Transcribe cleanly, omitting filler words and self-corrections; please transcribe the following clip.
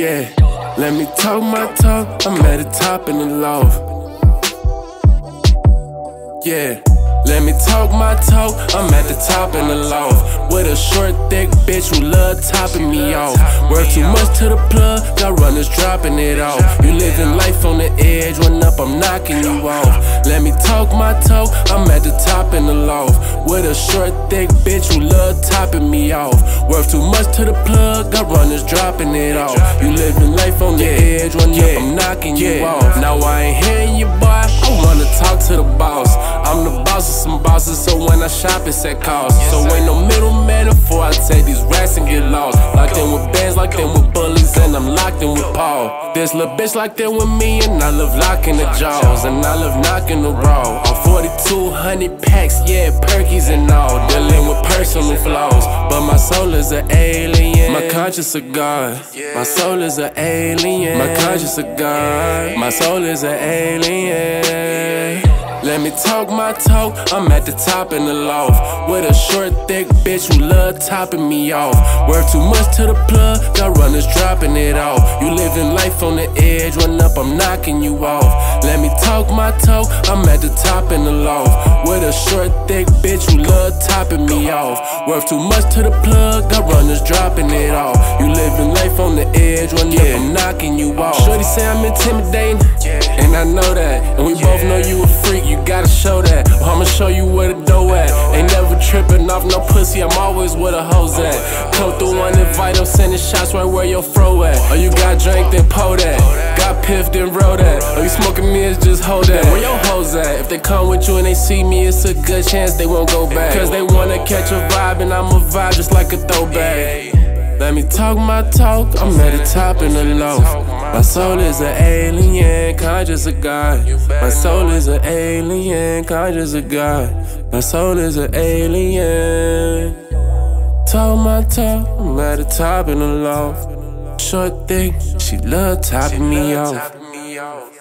Yeah, let me talk my talk, I'm at the top in the loft. Yeah, let me talk my talk, I'm at the top in the loft. With a short, thick bitch who love topping me off. Work too much to the plug, got runners dropping it off. You living life on the edge, when up I'm knocking you off. Let me talk my talk, I'm at the top in the loft. With a short, thick bitch who love topping me off. Work too much to the plug, got runners dropping it off. You living life on the edge, when up I'm knocking you off. Now I ain't hearing you, boy, I wanna talk to the boss. I'm the boss of some bosses, so when I shop it's at cost. So ain't no middleman before I take these racks and get lost. Locked in with bands, locked in with bullies, and I'm locked in with Paul. This little bitch locked in with me, and I love locking the jaws, and I love knocking the raw. All 4,200 packs, yeah, perkies and all. Dealing with personal flaws, but my soul is an alien. My conscience a God. My soul is an alien. My conscience a God. My soul is an alien. Let me talk my talk, I'm at the top in the loft. With a short, thick bitch who love topping me off. Work too much to the plug, got runners dropping it off. You living life on the edge, when up I'm knocking you off. Let me talk my talk, I'm at the top in the loft. With a short, thick bitch who love topping me off. Work too much to the plug, got runners dropping it off. You living life on the edge, when up I'm knocking you off. Shorty say I'm intimidating, and I know that. And we both know you a freak, you gotta show that. Well, I'ma show you where the dough at. Ain't never tripping off no pussy, I'm always where the hoes at. Come through one invite, I'm sending shots right where your fro at. Oh, you got drink, then pour that. Got piff, then roll that. Oh, you smoking me, it's just hold that. Where your hoes at? If they come with you and they see me, it's a good chance they won't go back. Cause they wanna catch a vibe, and I'ma vibe just like a throwback. Let me talk my talk, I'm at the top in the loft. My soul is an alien, conscious of God. My soul is an alien, conscious of God. My soul is an alien. Talk my talk, I'm at the top in the loft. Short, thick, she love topping me off.